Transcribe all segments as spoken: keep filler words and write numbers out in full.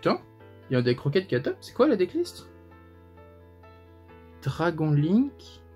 putain, il y a un deck Rocket qui est top. C'est quoi la decklist? Dragon Link,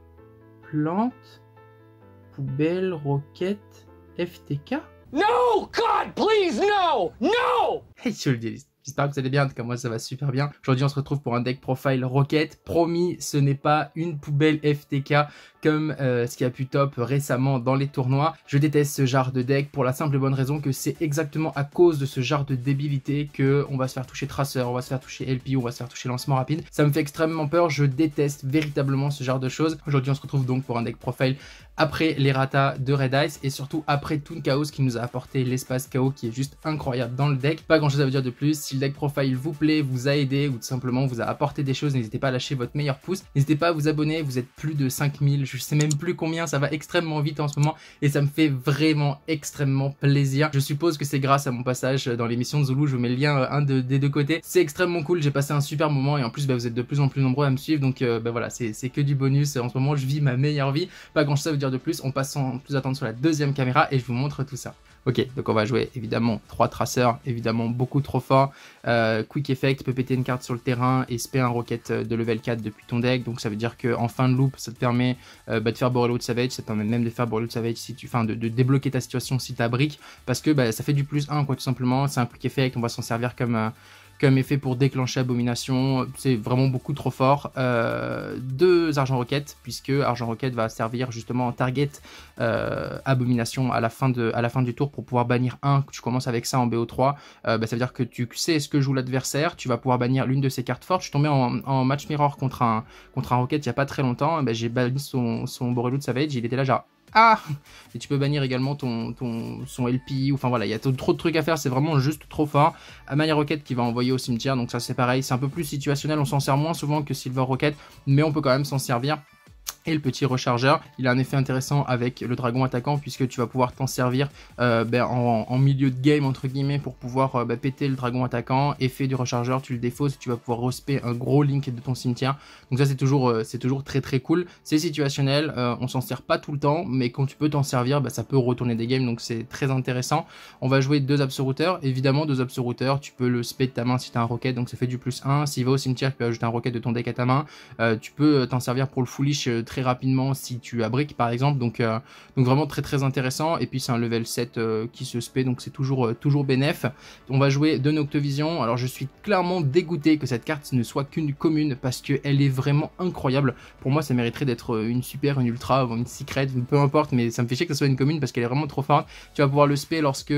Plante, Poubelle, Rocket, F T K. No, God, please, no, no. Hey, je le dis. J'espère que vous allez bien, en tout cas moi ça va super bien. Aujourd'hui on se retrouve pour un deck profile Rocket. Promis, ce n'est pas une poubelle F T K comme euh, ce qui a pu top récemment dans les tournois. Je déteste ce genre de deck pour la simple et bonne raison que c'est exactement à cause de ce genre de débilité que on va se faire toucher Tracer, on va se faire toucher L P, on va se faire toucher lancement rapide. Ça me fait extrêmement peur, je déteste véritablement ce genre de choses. Aujourd'hui on se retrouve donc pour un deck profile après les ratas de Red Ice et surtout après Toon Chaos qui nous a apporté l'espace Chaos qui est juste incroyable dans le deck. Pas grand chose à vous dire de plus. Si le deck profile vous plaît, vous a aidé ou tout simplement vous a apporté des choses, n'hésitez pas à lâcher votre meilleur pouce. N'hésitez pas à vous abonner, vous êtes plus de cinq mille, je sais même plus combien, ça va extrêmement vite en ce moment et ça me fait vraiment extrêmement plaisir. Je suppose que c'est grâce à mon passage dans l'émission de Zulu, je vous mets le lien un de, des deux côtés. C'est extrêmement cool, j'ai passé un super moment et en plus bah, vous êtes de plus en plus nombreux à me suivre donc euh, bah, voilà, c'est que du bonus. En ce moment je vis ma meilleure vie, pas grand chose à vous dire de plus. On passe sans plus attendre sur la deuxième caméra et je vous montre tout ça. Ok, donc on va jouer évidemment trois traceurs, évidemment beaucoup trop fort. Euh, quick Effect peut péter une carte sur le terrain et spé un Rocket de level quatre depuis ton deck. Donc ça veut dire qu'en fin de loop, ça te permet euh, bah, de faire Borreload Savage, ça te permet même de faire Borreload Savage si tu, enfin de, de débloquer ta situation si tu as brick. Parce que bah, ça fait du plus un quoi tout simplement, c'est un Quick Effect, on va s'en servir comme... Euh, comme effet pour déclencher Abomination, c'est vraiment beaucoup trop fort. Euh, deux Argent Rocket, puisque Argent Rocket va servir justement en target euh, Abomination à la, fin de, à la fin du tour pour pouvoir bannir un. Tu commences avec ça en B O trois, euh, bah, ça veut dire que tu sais ce que joue l'adversaire, tu vas pouvoir bannir l'une de ses cartes fortes. Je suis tombé en, en match mirror contre un, contre un Rocket il n'y a pas très longtemps, bah, j'ai banni son, son Borreload Savage, il était là genre... Ah! Et tu peux bannir également ton, ton, son L P, enfin voilà, il y a trop de trucs à faire, c'est vraiment juste trop fort. Amaya Rocket qui va envoyer au cimetière, donc ça c'est pareil, c'est un peu plus situationnel, on s'en sert moins souvent que Silver Rocket, mais on peut quand même s'en servir. Et le petit rechargeur, il a un effet intéressant avec le dragon attaquant puisque tu vas pouvoir t'en servir euh, ben, en, en milieu de game entre guillemets pour pouvoir euh, ben, péter le dragon attaquant. Effet du rechargeur, tu le défausses et tu vas pouvoir respect un gros link de ton cimetière. Donc ça c'est toujours, euh, c'est toujours très très cool. C'est situationnel, euh, on s'en sert pas tout le temps, mais quand tu peux t'en servir, ben, ça peut retourner des games, donc c'est très intéressant. On va jouer deux absoluteurs, évidemment deux absoluteurs, tu peux le spé de ta main si tu as un rocket, donc ça fait du plus un. S'il va au cimetière, tu peux ajouter un rocket de ton deck à ta main. Euh, tu peux t'en servir pour le foolish euh, très rapidement si tu as brick par exemple, donc, euh, donc vraiment très très intéressant. Et puis c'est un level sept euh, qui se spé, donc c'est toujours, euh, toujours bénef. On va jouer de Noctovision. Alors je suis clairement dégoûté que cette carte ne soit qu'une commune parce qu'elle est vraiment incroyable. Pour moi ça mériterait d'être une super, une ultra, une secret, peu importe, mais ça me fait chier que ce soit une commune parce qu'elle est vraiment trop forte. Tu vas pouvoir le spé lorsque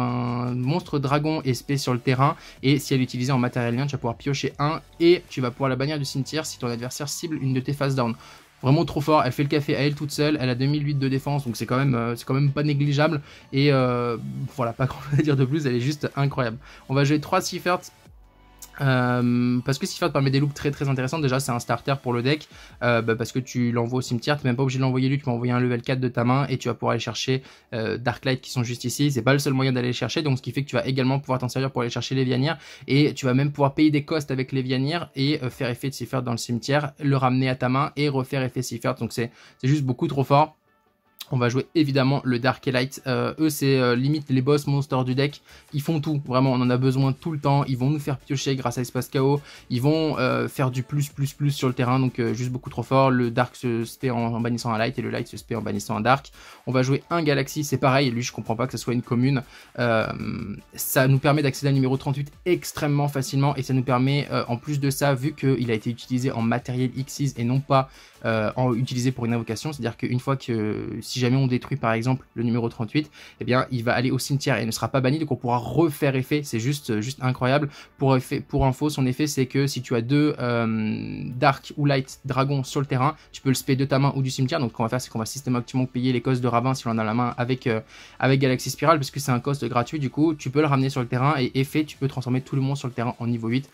un monstre dragon est spé sur le terrain et si elle est utilisée en matériel lien, tu vas pouvoir piocher un et tu vas pouvoir la bannir du cimetière si ton adversaire cible une de tes face down. Vraiment trop fort, elle fait le café à elle toute seule, elle a deux mille huit de défense, donc c'est quand même euh, c'est quand même pas négligeable. Et euh, voilà, pas grand chose à dire de plus, elle est juste incroyable. On va jouer trois Sifert. Euh, parce que Sifert permet des loops très très intéressants. Déjà c'est un starter pour le deck euh, bah, parce que tu l'envoies au cimetière, tu n'es même pas obligé de l'envoyer lui, tu peux envoyer un level quatre de ta main et tu vas pouvoir aller chercher euh, Darklight qui sont juste ici. C'est pas le seul moyen d'aller les chercher, donc ce qui fait que tu vas également pouvoir t'en servir pour aller chercher les Vianières et tu vas même pouvoir payer des costs avec les Vianières et euh, faire effet de Sifert dans le cimetière, le ramener à ta main et refaire effet Sifert, donc c'est juste beaucoup trop fort. On va jouer évidemment le Dark Elite, euh, eux c'est euh, limite les boss monsters du deck, ils font tout, vraiment on en a besoin tout le temps, ils vont nous faire piocher grâce à Espace Chaos, ils vont euh, faire du plus plus plus sur le terrain, donc euh, juste beaucoup trop fort. Le Dark se spé en, en bannissant un Light et le Light se spé en bannissant un Dark. On va jouer un Galaxy, c'est pareil, lui je comprends pas que ce soit une commune, euh, ça nous permet d'accéder à numéro trente-huit extrêmement facilement et ça nous permet euh, en plus de ça, vu qu'il a été utilisé en matériel Xyz et non pas euh, en, utilisé pour une invocation, c'est à dire qu'une fois que si jamais on détruit par exemple le numéro trente-huit, eh bien il va aller au cimetière et ne sera pas banni, donc on pourra refaire effet, c'est juste, juste incroyable. Pour, effet, pour info, son effet c'est que si tu as deux euh, Dark ou Light Dragon sur le terrain, tu peux le spé de ta main ou du cimetière, donc ce qu'on va faire c'est qu'on va systématiquement payer les costs de Ravin si on en a la main avec, euh, avec Galaxy Spiral, parce que c'est un cost gratuit, du coup tu peux le ramener sur le terrain et effet tu peux transformer tout le monde sur le terrain en niveau huit.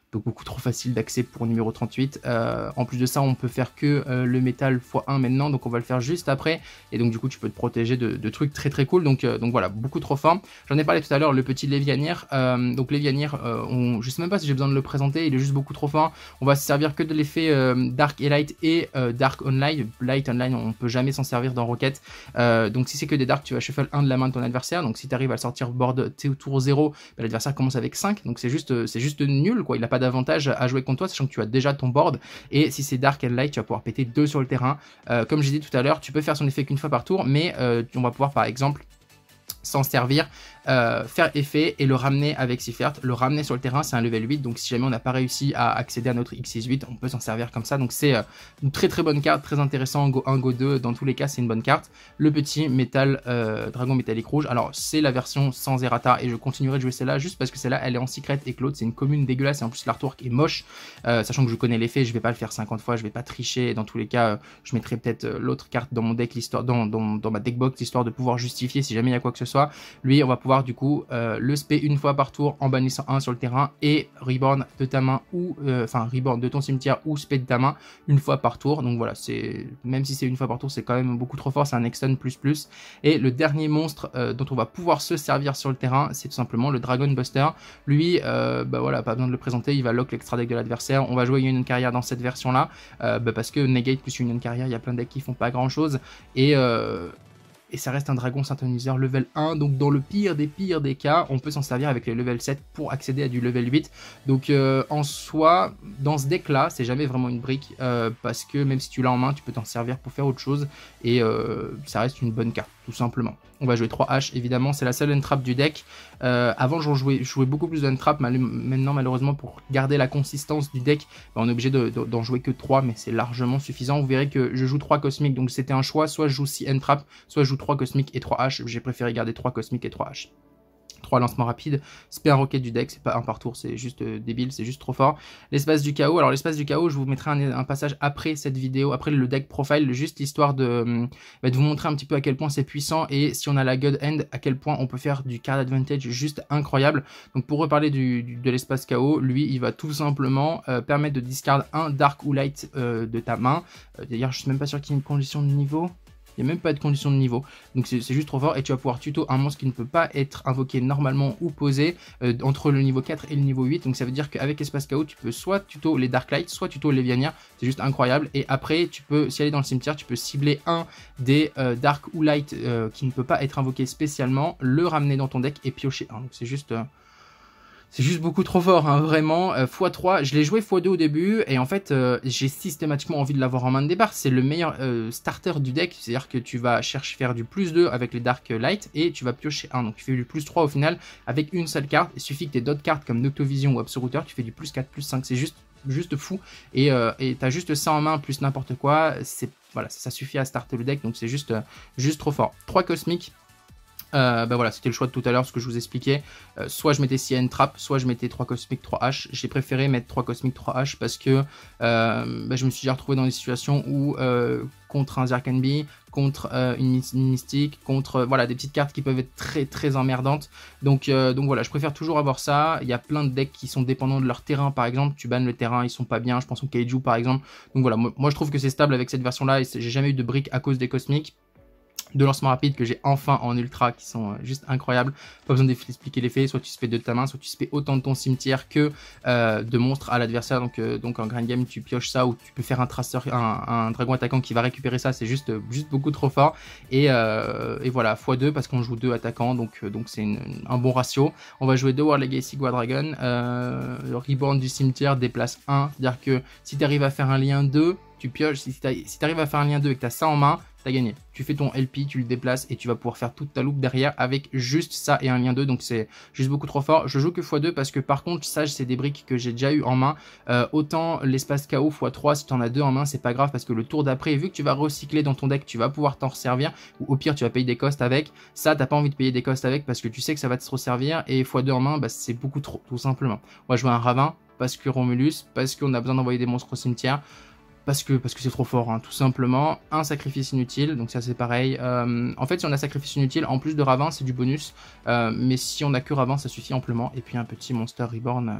donc beaucoup trop facile d'accès pour numéro trente-huit. Euh, en plus de ça, on peut faire que euh, le métal fois un maintenant, donc on va le faire juste après, et donc du coup tu peux te protéger de, de trucs très très cool, donc, euh, donc voilà, beaucoup trop fort. J'en ai parlé tout à l'heure, le petit Lévianir, euh, donc Lévianir, euh, on, je sais même pas si j'ai besoin de le présenter, il est juste beaucoup trop fort. On va se servir que de l'effet euh, Dark et Light et euh, Dark Online. Light Online, on peut jamais s'en servir dans Rocket, euh, donc si c'est que des Dark, tu vas shuffle un de la main de ton adversaire, donc si tu arrives à le sortir board tour zéro, bah, l'adversaire commence avec cinq, donc c'est juste, c'est juste nul quoi, il n'a pas d'avantage à jouer contre toi, sachant que tu as déjà ton board, et si c'est Dark and Light, tu vas pouvoir péter deux sur le terrain. Euh, comme j'ai dit tout à l'heure, tu peux faire son effet qu'une fois par tour, mais euh, on va pouvoir par exemple s'en servir, euh, faire effet et le ramener avec Seifert, le ramener sur le terrain. C'est un level huit, donc si jamais on n'a pas réussi à accéder à notre X six-huit, on peut s'en servir comme ça, donc c'est euh, une très très bonne carte, très intéressant, Go un, Go deux, dans tous les cas c'est une bonne carte. Le petit métal, euh, dragon métallique rouge, alors c'est la version sans errata et je continuerai de jouer celle-là juste parce que celle-là elle est en secret et que l'autre c'est une commune dégueulasse et en plus l'artwork est moche, euh, sachant que je connais l'effet, je vais pas le faire cinquante fois, je vais pas tricher, et dans tous les cas euh, je mettrai peut-être euh, l'autre carte dans mon deck, l'histoire dans, dans, dans ma deckbox, histoire de pouvoir justifier si jamais il y a quoi que ce soit. Lui on va pouvoir du coup euh, le spé une fois par tour en bannissant un sur le terrain et reborn de ta main ou euh, enfin reborn de ton cimetière ou spé de ta main une fois par tour. Donc voilà, c'est même si c'est une fois par tour, c'est quand même beaucoup trop fort, c'est un extend plus plus. Et le dernier monstre euh, dont on va pouvoir se servir sur le terrain, c'est tout simplement le Dragon Buster. Lui, euh, bah voilà, pas besoin de le présenter, il va lock l'extra deck de l'adversaire. On va jouer Union Carrière dans cette version là, euh, bah parce que Negate plus Union Carrière, il y a plein de decks qui font pas grand chose et euh, et ça reste un dragon synthoniseur level un, donc dans le pire des pires des cas, on peut s'en servir avec les level sept pour accéder à du level huit. Donc euh, en soi, dans ce deck là, c'est jamais vraiment une brique, euh, parce que même si tu l'as en main, tu peux t'en servir pour faire autre chose, et euh, ça reste une bonne carte, tout simplement. On va jouer trois H, évidemment, c'est la seule entrap du deck. Euh, avant, j'en jouais, je jouais beaucoup plus d'entrap, mal maintenant, malheureusement, pour garder la consistance du deck, bah, on est obligé d'en de, de, jouer que trois, mais c'est largement suffisant. Vous verrez que je joue trois cosmiques, donc c'était un choix, soit je joue six entrap, soit je joue trois cosmiques et trois H. J'ai préféré garder trois cosmiques et trois H. trois lancements rapides, spé un rocket du deck, c'est pas un par tour, c'est juste euh, débile, c'est juste trop fort. L'espace du chaos, alors l'espace du chaos, je vous mettrai un, un passage après cette vidéo, après le deck profile, juste histoire de, bah, de vous montrer un petit peu à quel point c'est puissant et si on a la God Hand, à quel point on peut faire du card advantage juste incroyable. Donc pour reparler du, du, de l'espace chaos, lui il va tout simplement euh, permettre de discard un dark ou light euh, de ta main. Euh, D'ailleurs je suis même pas sûr qu'il y ait une condition de niveau. Il n'y a même pas de condition de niveau, donc c'est juste trop fort et tu vas pouvoir tuto un monstre qui ne peut pas être invoqué normalement ou posé euh, entre le niveau quatre et le niveau huit, donc ça veut dire qu'avec Espace Chaos tu peux soit tuto les Dark Light, soit tuto les Lévianir, c'est juste incroyable. Et après tu peux, si elle est dans le cimetière, tu peux cibler un des euh, Dark ou Light euh, qui ne peut pas être invoqué spécialement, le ramener dans ton deck et piocher un, donc c'est juste... Euh, C'est juste beaucoup trop fort, hein, vraiment. Euh, fois trois, je l'ai joué fois deux au début, et en fait, euh, j'ai systématiquement envie de l'avoir en main de départ. C'est le meilleur euh, starter du deck, c'est-à-dire que tu vas chercher faire du plus deux avec les Dark Light, et tu vas piocher un. Donc tu fais du plus trois au final, avec une seule carte. Il suffit que tu aies d'autres cartes comme Noctovision ou Absoluteur, tu fais du plus quatre, plus cinq, c'est juste, juste fou. Et euh, tu as juste ça en main, plus n'importe quoi, c'est voilà, ça, ça suffit à starter le deck, donc c'est juste, euh, juste trop fort. trois cosmiques. Euh, bah voilà, c'était le choix de tout à l'heure, ce que je vous expliquais. Euh, soit je mettais C N Trap, soit je mettais trois cosmiques trois H. J'ai préféré mettre trois cosmiques trois H parce que euh, bah je me suis déjà retrouvé dans des situations où euh, contre un Zerkenby, contre euh, une, une mystique, contre euh, voilà des petites cartes qui peuvent être très très emmerdantes. Donc euh, donc voilà, je préfère toujours avoir ça. Il y a plein de decks qui sont dépendants de leur terrain, par exemple. Tu bannes le terrain, ils sont pas bien. Je pense au Kaiju par exemple. Donc voilà, moi, moi je trouve que c'est stable avec cette version là et j'ai jamais eu de briques à cause des cosmiques. De lancement rapide que j'ai enfin en ultra qui sont juste incroyables, pas besoin d'expliquer l'effet, soit tu spé de ta main, soit tu spé autant de ton cimetière que euh, de monstres à l'adversaire, donc, euh, donc en grand game tu pioches ça ou tu peux faire un traceur, un, un dragon attaquant qui va récupérer ça, c'est juste, juste beaucoup trop fort et, euh, et voilà, fois deux parce qu'on joue deux attaquants, donc donc c'est un bon ratio. On va jouer deux War Legacy Guardragon, euh, le reborn du cimetière déplace un, c'est à dire que si tu arrives à faire un lien deux, tu pioches, si tu si arrives à faire un lien deux et que tu as ça en main, t'as gagné. Tu fais ton L P, tu le déplaces et tu vas pouvoir faire toute ta loupe derrière avec juste ça et un lien deux. Donc c'est juste beaucoup trop fort. Je joue que fois deux parce que par contre, ça c'est des briques que j'ai déjà eu en main. Euh, autant l'espace chaos fois trois, si tu en as deux en main, c'est pas grave parce que le tour d'après, vu que tu vas recycler dans ton deck, tu vas pouvoir t'en resservir. Ou au pire, tu vas payer des costs avec. Ça, t'as pas envie de payer des costs avec parce que tu sais que ça va te resservir. Et fois deux en main, bah, c'est beaucoup trop, tout simplement. On va jouer un Ravin parce que Romulus, parce qu'on a besoin d'envoyer des monstres au cimetière. Parce que parce que c'est trop fort, hein, tout simplement. Un sacrifice inutile, donc ça c'est pareil. Euh, en fait, si on a sacrifice inutile, en plus de Ravin, c'est du bonus. Euh, mais si on a que Ravin, ça suffit amplement. Et puis un petit Monster Reborn euh,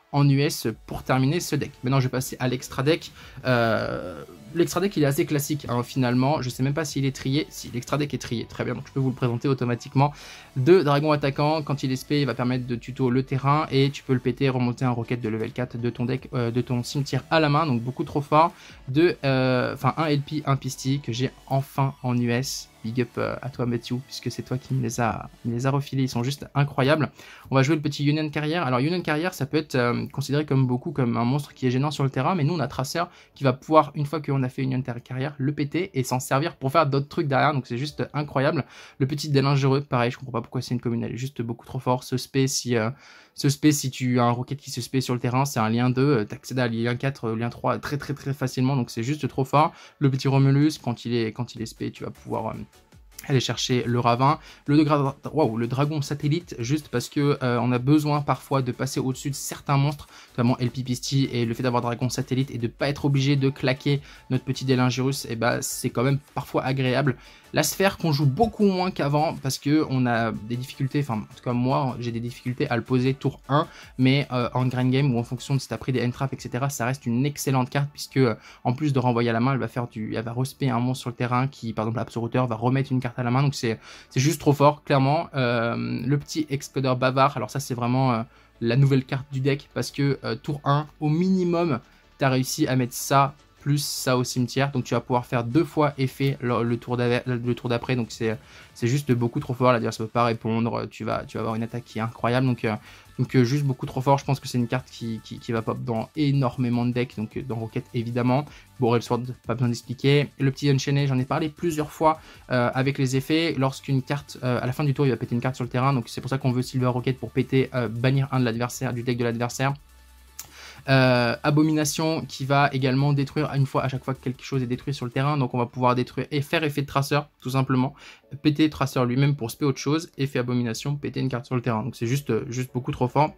en U S pour terminer ce deck. Maintenant je vais passer à l'extra deck. Euh, l'extra deck il est assez classique hein, finalement, je sais même pas s'il est trié. Si l'extra deck est trié, très bien, donc je peux vous le présenter automatiquement. Deux dragons attaquants, quand il est spé il va permettre de tuto le terrain et tu peux le péter et remonter un roquette de level quatre de ton deck, euh, de ton cimetière à la main, donc beaucoup trop fort. Deux, euh, enfin un L P, un Pisty que j'ai enfin en U S. Big up euh, à toi Matthew, puisque c'est toi qui me les a, me les a refilés, ils sont juste incroyables. On va jouer le petit Union Carrière. Alors Union Carrière, ça peut être euh, considéré comme beaucoup comme un monstre qui est gênant sur le terrain, mais nous on a Tracer qui va pouvoir, une fois qu'on a fait Union Carrière, le péter et s'en servir pour faire d'autres trucs derrière, donc c'est juste incroyable. Le petit délingereux, pareil, je comprends pas pourquoi c'est une commune, elle est juste beaucoup trop fort. Ce spé, si, euh, ce spé, si tu as un rocket qui se spé sur le terrain, c'est un lien deux, euh, t'accèdes à lien quatre, euh, lien trois très très très facilement, donc c'est juste trop fort. Le petit Romulus, quand il est, quand il est spé, tu vas pouvoir... Euh, aller chercher le ravin, le, wow, le dragon satellite, juste parce que euh, on a besoin parfois de passer au-dessus de certains monstres, notamment L P Pisty, et le fait d'avoir dragon satellite et de pas être obligé de claquer notre petit Délingirus, et bah c'est quand même parfois agréable. La sphère qu'on joue beaucoup moins qu'avant parce que on a des difficultés, enfin en tout cas moi j'ai des difficultés à le poser tour un, mais euh, en grand game ou en fonction de si tu as pris des end-traps, et cetera, ça reste une excellente carte puisque euh, en plus de renvoyer à la main, elle va faire du, elle va respect un monstre sur le terrain qui, par exemple l'absoruteur, va remettre une carte à la main, donc c'est juste trop fort, clairement. Euh, le petit Explodeur bavard, alors ça c'est vraiment euh, la nouvelle carte du deck parce que euh, tour un, au minimum, tu as réussi à mettre ça plus ça au cimetière, donc tu vas pouvoir faire deux fois effet le, le tour d'après, donc c'est juste beaucoup trop fort, l'adversaire ne peut pas répondre, tu vas, tu vas avoir une attaque qui est incroyable, donc, euh, donc euh, juste beaucoup trop fort. Je pense que c'est une carte qui, qui, qui va pop dans énormément de decks, donc dans Rocket évidemment. Borel Sword, pas besoin d'expliquer. Le petit Enchaîné, j'en ai parlé plusieurs fois euh, avec les effets, lorsqu'une carte, euh, à la fin du tour il va péter une carte sur le terrain, donc c'est pour ça qu'on veut Silver Rocket pour péter, euh, bannir un de l'adversaire, du deck de l'adversaire. Euh, Abomination qui va également détruire une fois à chaque fois que quelque chose est détruit sur le terrain, donc on va pouvoir détruire et faire effet de Tracer tout simplement, péter Tracer lui-même pour spé autre chose, effet Abomination, péter une carte sur le terrain, donc c'est juste, juste beaucoup trop fort.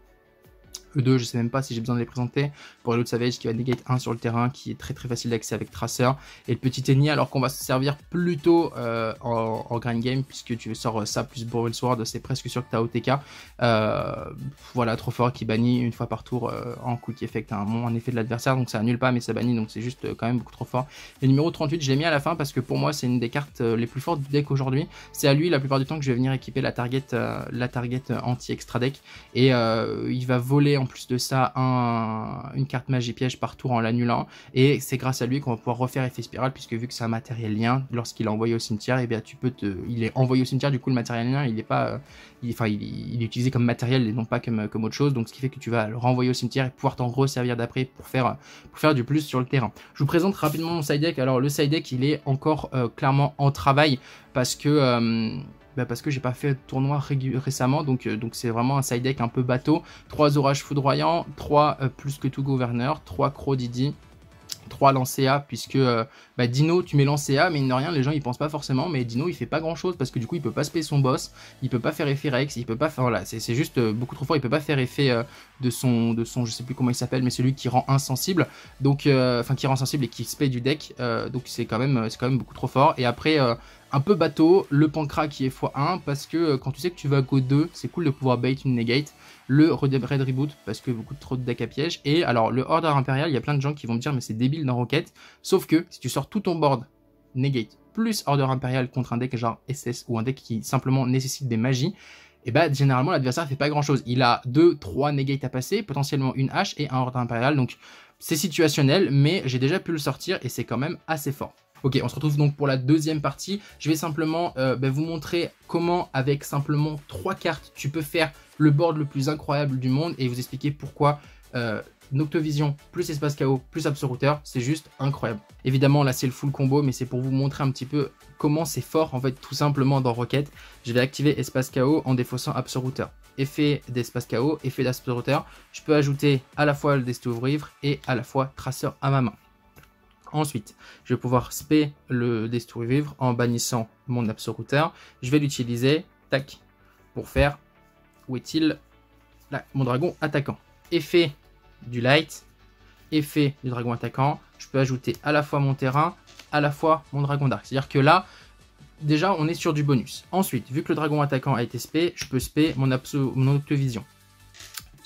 E deux, je sais même pas si j'ai besoin de les présenter. Pour Reload Savage qui va negate un sur le terrain, qui est très très facile d'accès avec Tracer. Et le petit Eni, alors qu'on va se servir plutôt euh, en, en grind game, puisque tu sors ça plus Borel Sword, c'est presque sûr que tu as O T K. Euh, voilà, trop fort, qui bannit une fois par tour euh, en quick effect un, un effet de l'adversaire, donc ça annule pas mais ça bannit, donc c'est juste euh, quand même beaucoup trop fort. Le numéro trente-huit, je l'ai mis à la fin parce que pour moi c'est une des cartes euh, les plus fortes du deck aujourd'hui. C'est à lui la plupart du temps que je vais venir équiper la target, euh, la target anti-extra deck, et euh, il va voler en plus de ça un, une carte magie piège par tour en l'annulant, et c'est grâce à lui qu'on va pouvoir refaire effet spirale, puisque vu que c'est un matériel lien, lorsqu'il est envoyé au cimetière, et bien tu peux te, il est envoyé au cimetière, du coup le matériel lien il est pas, il, enfin il, il est utilisé comme matériel et non pas comme, comme autre chose, donc ce qui fait que tu vas le renvoyer au cimetière et pouvoir t'en resservir d'après pour faire, pour faire du plus sur le terrain. Je vous présente rapidement mon side deck. Alors le side deck il est encore euh, clairement en travail parce que euh, Bah parce que j'ai pas fait de tournoi récemment, donc euh, donc c'est vraiment un side deck un peu bateau. trois orages foudroyants, trois euh, plus que tout gouverneur, trois Crow Didi, trois Lancea, puisque euh, bah Dino, tu mets Lancea, mais mine de rien, les gens ils pensent pas forcément, mais Dino il fait pas grand chose parce que du coup il peut pas spé son boss, il peut pas faire effet Rex, il peut pas faire, voilà, c'est juste euh, beaucoup trop fort, il peut pas faire effet euh, de son, de son, je sais plus comment il s'appelle, mais celui qui rend insensible, donc, euh, enfin qui rend sensible et qui spé du deck, euh, donc c'est quand même, c'est quand même beaucoup trop fort. Et après, euh, un peu bateau, le Pancra qui est fois un, parce que euh, quand tu sais que tu vas go deux, c'est cool de pouvoir bait une negate. Le Red Reboot, parce que beaucoup trop de decks à piège. Et alors, le Order Impérial, il y a plein de gens qui vont me dire, mais c'est débile dans Rocket. Sauf que, si tu sors tout ton board negate, plus Order Impérial contre un deck genre S S, ou un deck qui simplement nécessite des magies, et bah généralement l'adversaire fait pas grand chose. Il a deux trois negates à passer, potentiellement une hache et un Order Impérial. Donc, c'est situationnel, mais j'ai déjà pu le sortir et c'est quand même assez fort. Ok, on se retrouve donc pour la deuxième partie. Je vais simplement euh, bah, vous montrer comment, avec simplement trois cartes, tu peux faire le board le plus incroyable du monde et vous expliquer pourquoi euh, Noctovision plus Espace Chaos plus Absoluteur, c'est juste incroyable. Évidemment, là c'est le full combo, mais c'est pour vous montrer un petit peu comment c'est fort en fait, tout simplement dans Rocket. Je vais activer Espace Chaos en défaussant Absoluteur. Effet d'Espace Chaos, effet d'Absoruteur. Je peux ajouter à la fois le Destouvre-Ivre et à la fois Traceur à ma main. Ensuite, je vais pouvoir spé le Destouvre-Vivre en bannissant mon Absoluteur. Je vais l'utiliser, tac, pour faire, où est-il, là, mon dragon attaquant. Effet du light, effet du dragon attaquant. Je peux ajouter à la fois mon terrain, à la fois mon dragon dark. C'est-à-dire que là, déjà, on est sur du bonus. Ensuite, vu que le dragon attaquant a été spé, je peux spé mon, mon Noctovision. Ce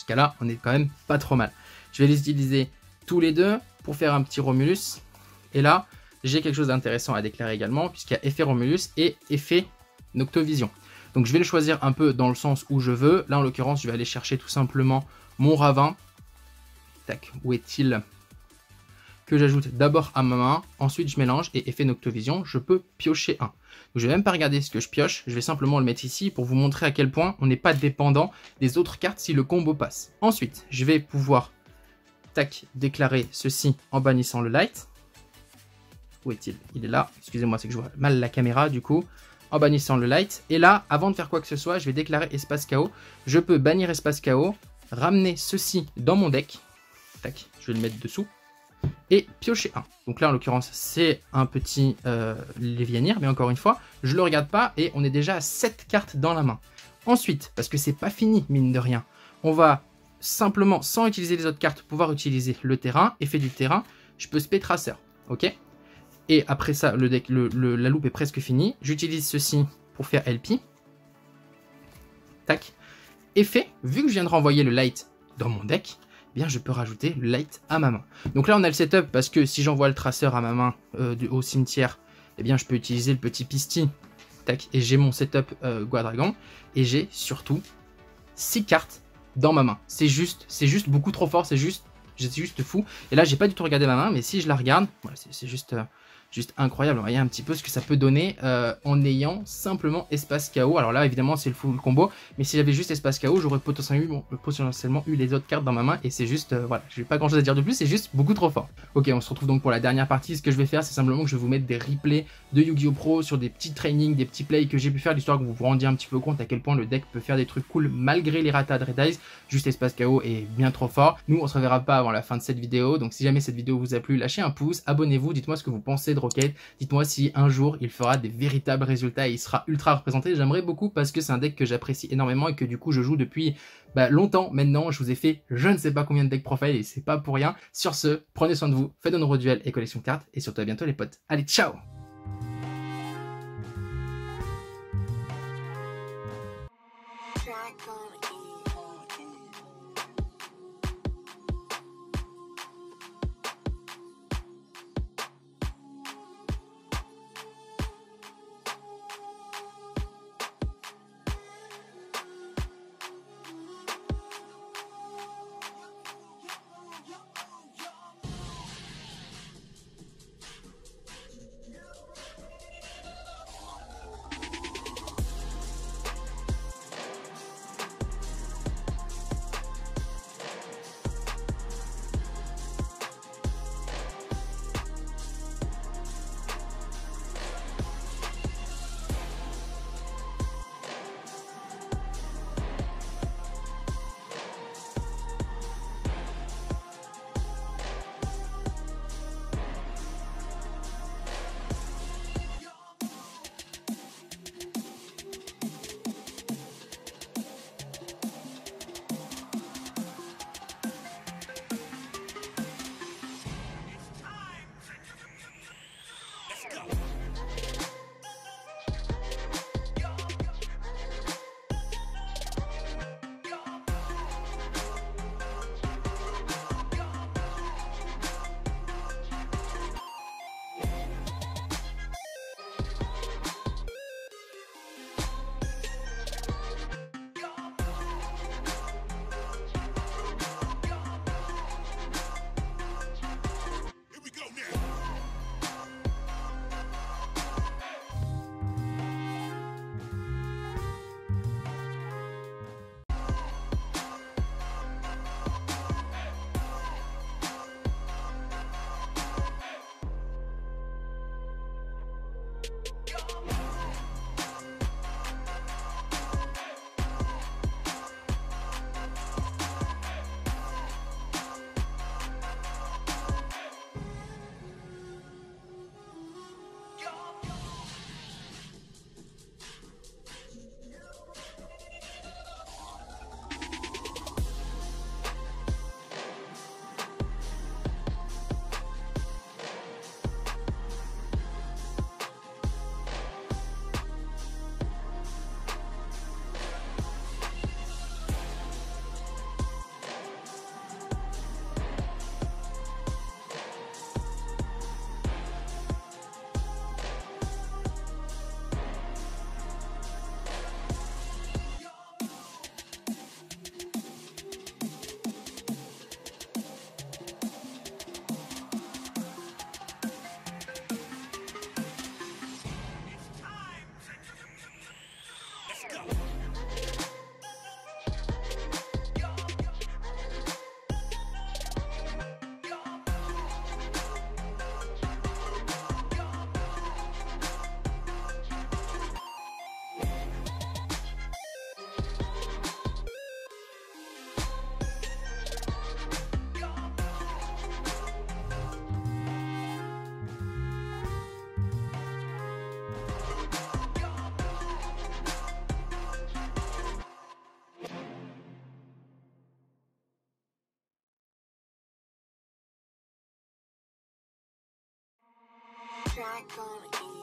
Jusqu'à là, on est quand même pas trop mal. Je vais les utiliser tous les deux pour faire un petit Romulus. Et là, j'ai quelque chose d'intéressant à déclarer également, puisqu'il y a effet Romulus et effet Noctovision. Donc je vais le choisir un peu dans le sens où je veux. Là, en l'occurrence, je vais aller chercher tout simplement mon ravin. Tac, où est-il? Que j'ajoute d'abord à ma main, ensuite je mélange et effet Noctovision, je peux piocher un. Donc, je vais même pas regarder ce que je pioche, je vais simplement le mettre ici pour vous montrer à quel point on n'est pas dépendant des autres cartes si le combo passe. Ensuite, je vais pouvoir tac, déclarer ceci en bannissant le light. Où est-il? Il est là, excusez-moi, c'est que je vois mal la caméra du coup. En bannissant le light. Et là, avant de faire quoi que ce soit, je vais déclarer espace K O. Je peux bannir espace K O, ramener ceci dans mon deck. Tac, je vais le mettre dessous. Et piocher un. Donc là, en l'occurrence, c'est un petit euh, Lévianir, mais encore une fois, je ne le regarde pas et on est déjà à sept cartes dans la main. Ensuite, parce que c'est pas fini, mine de rien, on va simplement, sans utiliser les autres cartes, pouvoir utiliser le terrain. Effet du terrain, je peux Spé Tracer, ok? Et après ça, le deck, le, le, la loupe est presque finie. J'utilise ceci pour faire L P. Tac. Effet, vu que je viens de renvoyer le light dans mon deck, eh bien je peux rajouter le light à ma main. Donc là on a le setup parce que si j'envoie le traceur à ma main euh, du, au cimetière, eh bien je peux utiliser le petit pisti. Tac. Et j'ai mon setup euh, Guadragon. Et j'ai surtout six cartes dans ma main. C'est juste, c'est juste beaucoup trop fort, c'est juste, c'est juste fou. Et là j'ai pas du tout regardé ma main, mais si je la regarde, voilà, c'est juste... Euh, Juste incroyable, voyez un petit peu ce que ça peut donner euh, en ayant simplement espace K O. Alors là, évidemment, c'est le full combo, mais si j'avais juste espace K O, j'aurais potentiellement, potentiellement eu les autres cartes dans ma main, et c'est juste, euh, voilà, j'ai pas grand chose à dire de plus, c'est juste beaucoup trop fort. Ok, on se retrouve donc pour la dernière partie. Ce que je vais faire, c'est simplement que je vais vous mettre des replays de Yu-Gi-Oh! Pro sur des petits trainings, des petits plays que j'ai pu faire, l'histoire que vous vous rendiez un petit peu compte à quel point le deck peut faire des trucs cool malgré les ratas de Red Eyes. Juste espace K O est bien trop fort. Nous, on se reverra pas avant la fin de cette vidéo, donc si jamais cette vidéo vous a plu, lâchez un pouce, abonnez-vous, dites-moi ce que vous pensez de Rocket, dites-moi si un jour il fera des véritables résultats et il sera ultra représenté. J'aimerais beaucoup parce que c'est un deck que j'apprécie énormément et que du coup je joue depuis bah, longtemps maintenant. Je vous ai fait je ne sais pas combien de deck profile et c'est pas pour rien. Sur ce, prenez soin de vous, faites de nombreux duels et collection de cartes et surtout à bientôt les potes. Allez, ciao! not gonna eat.